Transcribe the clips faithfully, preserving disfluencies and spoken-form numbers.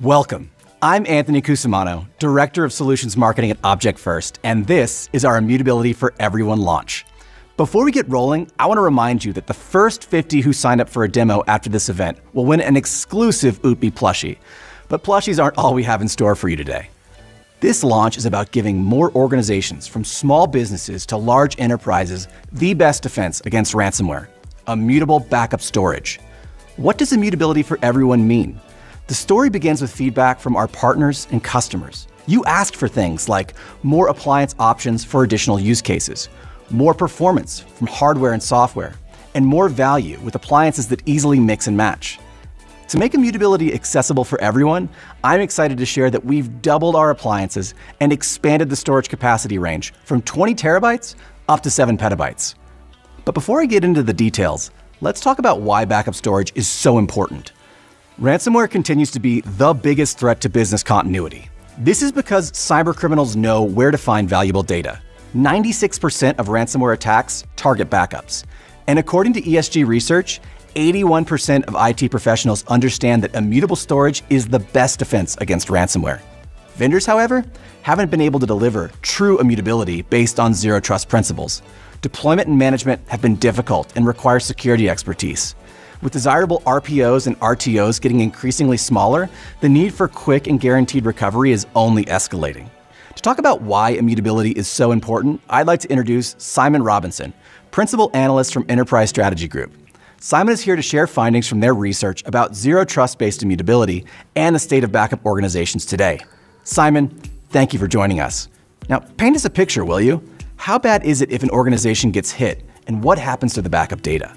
Welcome. I'm Anthony Cusimano, Director of Solutions Marketing at Object First, and this is our Immutability For Everyone launch. Before we get rolling, I want to remind you that the first fifty who sign up for a demo after this event will win an exclusive Ootbi plushie. But plushies aren't all we have in store for you today. This launch is about giving more organizations, from small businesses to large enterprises, the best defense against ransomware: immutable backup storage. What does Immutability For Everyone mean? The story begins with feedback from our partners and customers. You asked for things like more appliance options for additional use cases, more performance from hardware and software, and more value with appliances that easily mix and match. To make immutability accessible for everyone, I'm excited to share that we've doubled our appliances and expanded the storage capacity range from twenty terabytes up to seven petabytes. But before I get into the details, let's talk about why backup storage is so important. Ransomware continues to be the biggest threat to business continuity. This is because cybercriminals know where to find valuable data. ninety-six percent of ransomware attacks target backups. And according to E S G research, eighty-one percent of I T professionals understand that immutable storage is the best defense against ransomware. Vendors, however, haven't been able to deliver true immutability based on zero trust principles. Deployment and management have been difficult and require security expertise. With desirable R P Os and R T Os getting increasingly smaller, the need for quick and guaranteed recovery is only escalating. To talk about why immutability is so important, I'd like to introduce Simon Robinson, Principal Analyst from Enterprise Strategy Group. Simon is here to share findings from their research about zero trust-based immutability and the state of backup organizations today. Simon, thank you for joining us. Now, paint us a picture, will you? How bad is it if an organization gets hit, and what happens to the backup data?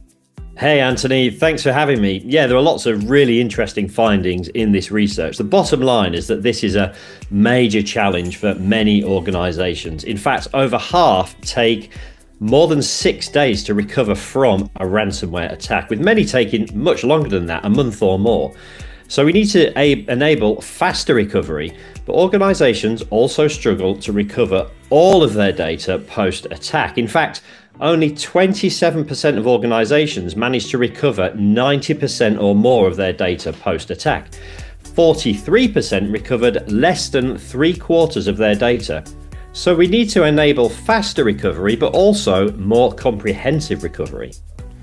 Hey, Anthony, thanks for having me. Yeah, there are lots of really interesting findings in this research. The bottom line is that this is a major challenge for many organizations. In fact, over half take more than six days to recover from a ransomware attack, with many taking much longer than that, a month or more. So we need to enable faster recovery, but organizations also struggle to recover all of their data post-attack. In fact, only twenty-seven percent of organizations manage to recover ninety percent or more of their data post-attack. forty-three percent recovered less than three quarters of their data. So we need to enable faster recovery, but also more comprehensive recovery.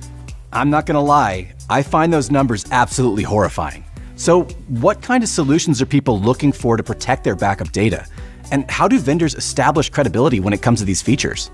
I'm not gonna lie, I find those numbers absolutely horrifying. So what kind of solutions are people looking for to protect their backup data? And how do vendors establish credibility when it comes to these features?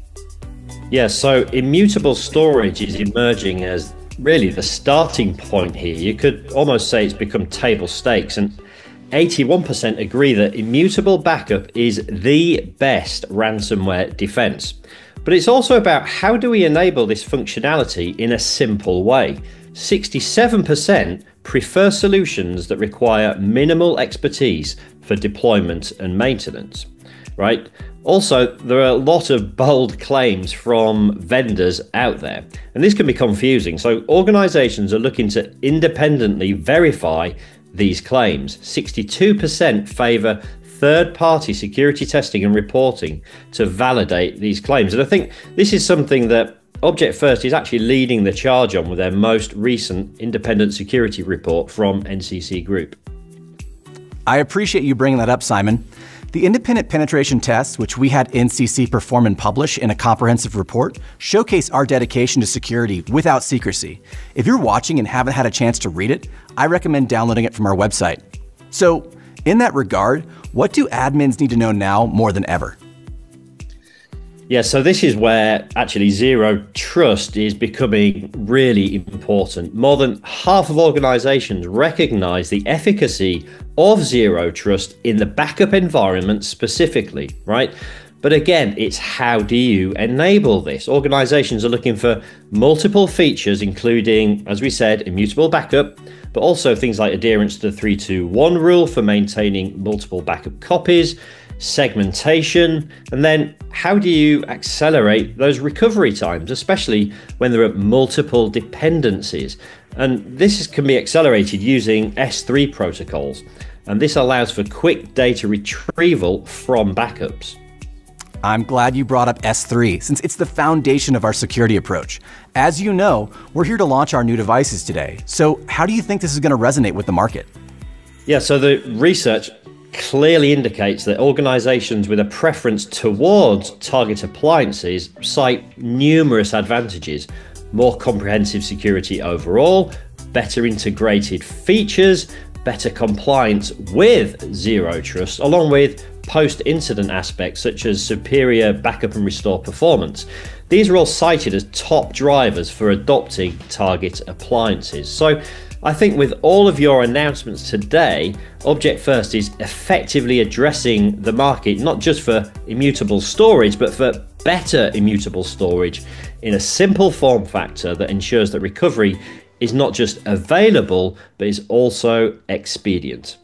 Yeah, so immutable storage is emerging as really the starting point here. You could almost say it's become table stakes, and eighty-one percent agree that immutable backup is the best ransomware defense. But it's also about how do we enable this functionality in a simple way. sixty-seven percent prefer solutions that require minimal expertise for deployment and maintenance, right? Also, there are a lot of bold claims from vendors out there, and this can be confusing. So organizations are looking to independently verify these claims. sixty-two percent favor third-party security testing and reporting to validate these claims. And I think this is something that Object First is actually leading the charge on with their most recent independent security report from N C C Group. I appreciate you bringing that up, Simon. The independent penetration tests, which we had N C C perform and publish in a comprehensive report, showcase our dedication to security without secrecy. If you're watching and haven't had a chance to read it, I recommend downloading it from our website. So, in that regard, what do admins need to know now more than ever? Yeah, so this is where actually zero trust is becoming really important. More than half of organizations recognize the efficacy of zero trust in the backup environment specifically, right? But again, it's how do you enable this? Organizations are looking for multiple features, including, as we said, immutable backup, but also things like adherence to the three two one rule for maintaining multiple backup copies, segmentation, and then how do you accelerate those recovery times, especially when there are multiple dependencies? And this is, can be accelerated using S three protocols, and this allows for quick data retrieval from backups. I'm glad you brought up S three, since it's the foundation of our security approach. As you know, we're here to launch our new devices today. So how do you think this is going to resonate with the market? Yeah, so the research clearly indicates that organizations with a preference towards target appliances cite numerous advantages: more comprehensive security overall, better integrated features, better compliance with zero trust, along with post-incident aspects such as superior backup and restore performance. These are all cited as top drivers for adopting target appliances. So I think with all of your announcements today, Object First is effectively addressing the market, not just for immutable storage, but for better immutable storage in a simple form factor that ensures that recovery is not just available, but is also expedient.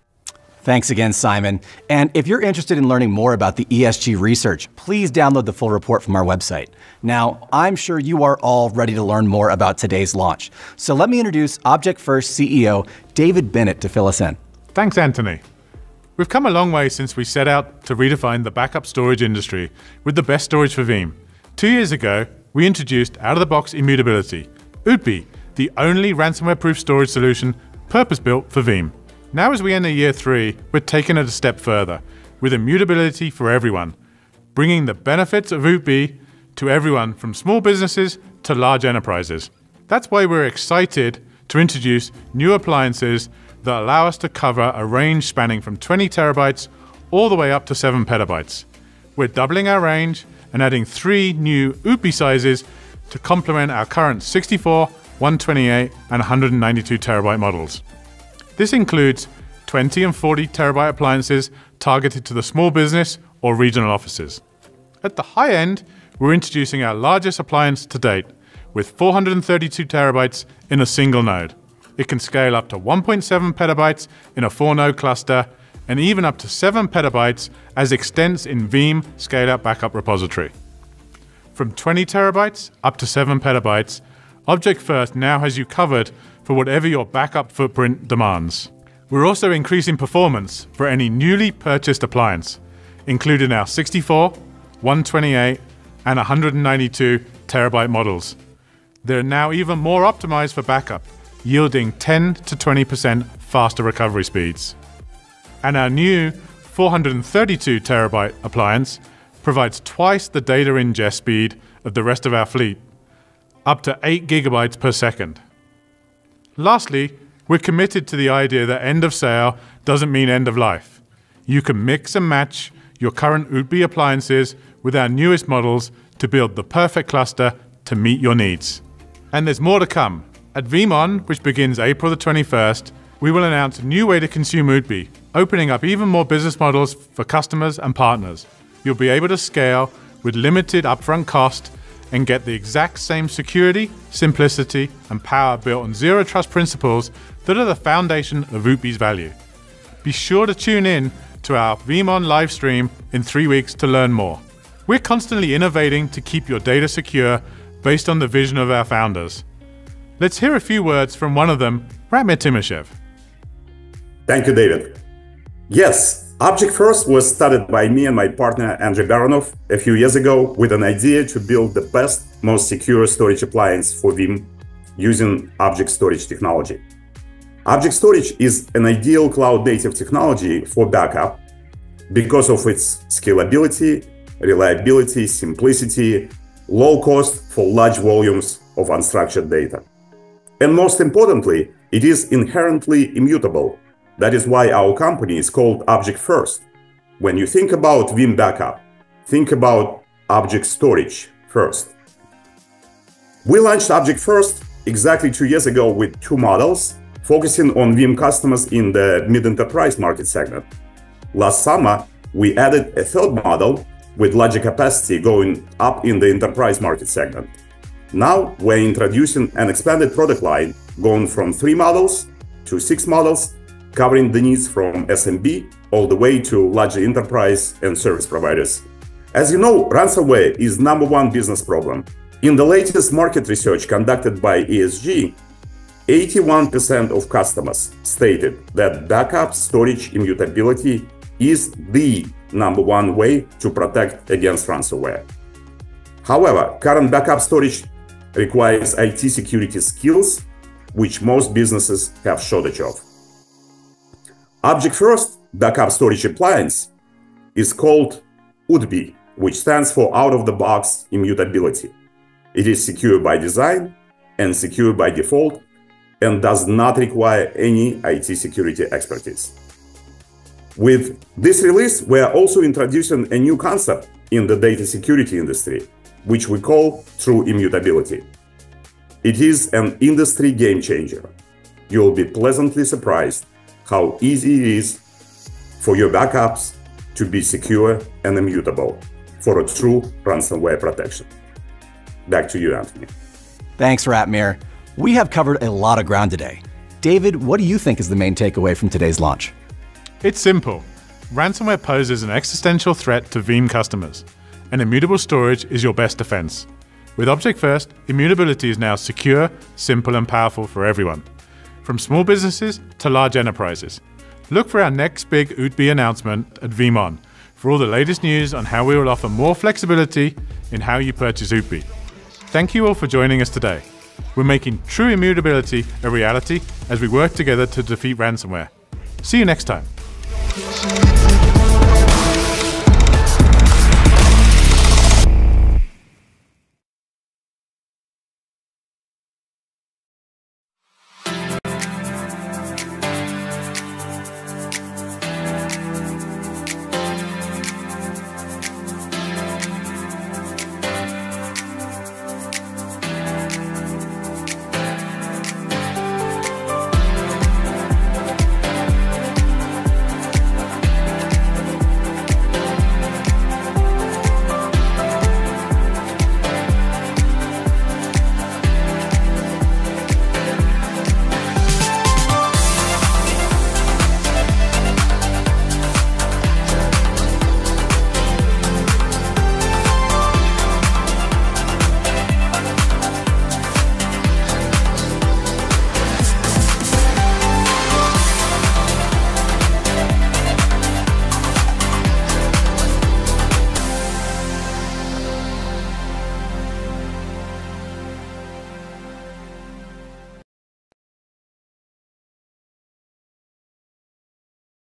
Thanks again, Simon. And if you're interested in learning more about the E S G research, please download the full report from our website. Now, I'm sure you are all ready to learn more about today's launch. So let me introduce Object First C E O David Bennett to fill us in. Thanks, Anthony. We've come a long way since we set out to redefine the backup storage industry with the best storage for Veeam. Two years ago, we introduced out-of-the-box immutability, Ootbi, the only ransomware-proof storage solution purpose-built for Veeam. Now as we enter year three, we're taking it a step further with Immutability for Everyone, bringing the benefits of Ootbi to everyone from small businesses to large enterprises. That's why we're excited to introduce new appliances that allow us to cover a range spanning from twenty terabytes all the way up to seven petabytes. We're doubling our range and adding three new Ootbi sizes to complement our current sixty-four, one twenty-eight and one hundred ninety-two terabyte models. This includes twenty and forty terabyte appliances targeted to the small business or regional offices. At the high end, we're introducing our largest appliance to date with four hundred thirty-two terabytes in a single node. It can scale up to one point seven petabytes in a four node cluster and even up to seven petabytes as extents in Veeam scale-out backup repository. From twenty terabytes up to seven petabytes, Object First now has you covered for whatever your backup footprint demands. We're also increasing performance for any newly purchased appliance, including our sixty-four, one twenty-eight and one hundred ninety-two terabyte models. They're now even more optimized for backup, yielding ten to twenty percent faster recovery speeds. And our new four hundred thirty-two terabyte appliance provides twice the data ingest speed of the rest of our fleet, up to eight gigabytes per second. Lastly, we're committed to the idea that end of sale doesn't mean end of life. You can mix and match your current Ootbi appliances with our newest models to build the perfect cluster to meet your needs. And there's more to come. At VeeamON, which begins April the twenty-first, we will announce a new way to consume Ootbi, opening up even more business models for customers and partners. You'll be able to scale with limited upfront cost and get the exact same security, simplicity, and power built on zero trust principles that are the foundation of Ootbi's value. Be sure to tune in to our VeeamON live stream in three weeks to learn more. We're constantly innovating to keep your data secure based on the vision of our founders. Let's hear a few words from one of them, Ratmir Timashev. Thank you, David. Yes, Object First was started by me and my partner Andrei Baronov a few years ago with an idea to build the best, most secure storage appliance for Veeam using object storage technology. Object storage is an ideal cloud-native technology for backup because of its scalability, reliability, simplicity, low cost for large volumes of unstructured data. And most importantly, it is inherently immutable. That is why our company is called Object First. When you think about Veeam backup, think about object storage first. We launched Object First exactly two years ago with two models, focusing on Veeam customers in the mid-enterprise market segment. Last summer, we added a third model with larger capacity going up in the enterprise market segment. Now we're introducing an expanded product line going from three models to six models, covering the needs from S M B all the way to larger enterprise and service providers. As you know, ransomware is number one business problem. In the latest market research conducted by E S G, eighty-one percent of customers stated that backup storage immutability is the number one way to protect against ransomware. However, current backup storage requires I T security skills, which most businesses have shortage of. Object-first backup storage appliance is called Ootbi, which stands for out-of-the-box immutability. It is secure by design and secure by default and does not require any I T security expertise. With this release, we are also introducing a new concept in the data security industry, which we call true immutability. It is an industry game changer. You'll be pleasantly surprised how easy it is for your backups to be secure and immutable for a true ransomware protection. Back to you, Anthony. Thanks, Ratmir. We have covered a lot of ground today. David, what do you think is the main takeaway from today's launch? It's simple. Ransomware poses an existential threat to Veeam customers, and immutable storage is your best defense. With Object-First, immutability is now secure, simple, and powerful for everyone, from small businesses to large enterprises. Look for our next big Ootbi announcement at Veeam for all the latest news on how we will offer more flexibility in how you purchase Ootbi. Thank you all for joining us today. We're making true immutability a reality as we work together to defeat ransomware. See you next time.